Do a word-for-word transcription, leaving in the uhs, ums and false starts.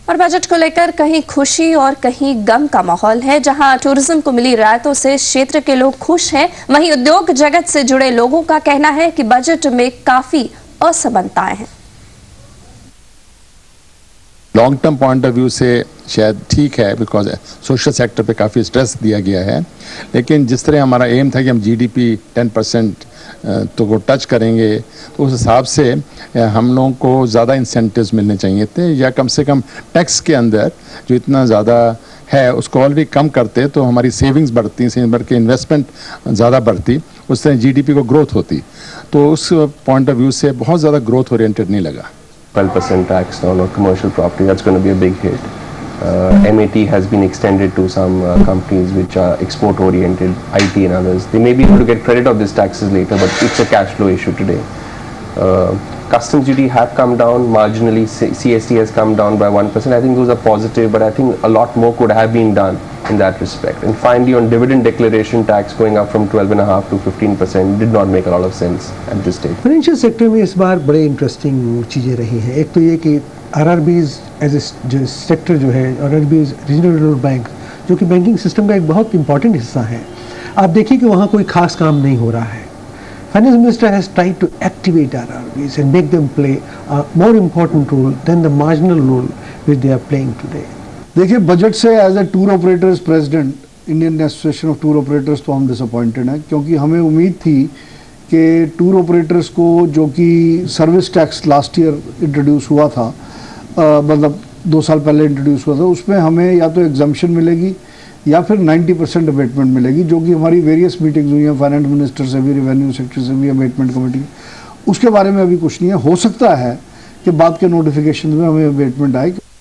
और बजट को लेकर कहीं खुशी और कहीं गम का माहौल है। जहां टूरिज्म को मिली रियायतों से क्षेत्र के लोग खुश हैं, वहीं उद्योग जगत से जुड़े लोगों का कहना है कि बजट में काफी असमानताएं हैं। Long term point of view से शायद ठीक है, बिकॉज सोशल सेक्टर पे काफ़ी स्ट्रेस दिया गया है, लेकिन जिस तरह हमारा एम था कि हम जीडीपी टेन परसेंट तो वो टच करेंगे, तो उस हिसाब से हम लोगों को ज़्यादा इंसेंटिव्स मिलने चाहिए थे, या कम से कम टैक्स के अंदर जो इतना ज़्यादा है उसको ऑलरेडी कम करते तो हमारी सेविंग्स बढ़ती, सेविंग बढ़ के इन्वेस्टमेंट ज़्यादा बढ़ती, उस तरह जीडीपी को ग्रोथ होती। तो उस पॉइंट ऑफ व्यू से बहुत ज़्यादा ग्रोथ ओरिएंटेड नहीं लगा। twelve percent tax on commercial property, that's going to be a big hit. Uh, M A T has been extended to some uh, companies which are export oriented, I T and others. They may be able to get credit of these taxes later, but it's a cash flow issue today. Uh, customs duty have come down marginally, C S T has come down by one percent. I think those are positive, but I think a lot more could have been done in that respect. And finally, on dividend declaration tax going up from twelve and a half to fifteen percent did not make a lot of sense at this stage. Financial sector में इस बार बड़े interesting चीज़ें रही हैं। एक तो ये कि आरआरबीज एज ए जो सेक्टर जो है, आरआरबीज रीजनल रूरल बैंक जो कि बैंकिंग सिस्टम का एक बहुत इंपॉर्टेंट हिस्सा है, आप देखिए कि वहाँ कोई खास काम नहीं हो रहा है। Finance minister has tried to activate RRBs and make them play a more important role than the marginal role which they are playing today. देखिए, बजट से as a tour operators president Indian Association of Tour Operators तो हम disappointed हैं, क्योंकि हमें उम्मीद थी कि टूर ऑपरेटर्स को जो कि service tax last year introduce हुआ था, मतलब दो साल पहले इंट्रोड्यूस हुआ था, उसमें हमें या तो एग्जम्पशन मिलेगी या फिर नब्बे परसेंट अबेटमेंट मिलेगी, जो कि हमारी वेरियस मीटिंग्स हुई हैं फाइनेंस मिनिस्टर से भी, रेवेन्यू सेक्टर से भी, अबेटमेंट कमेटी। उसके बारे में अभी कुछ नहीं है। हो सकता है कि बाद के नोटिफिकेशन में हमें अबेटमेंट आए।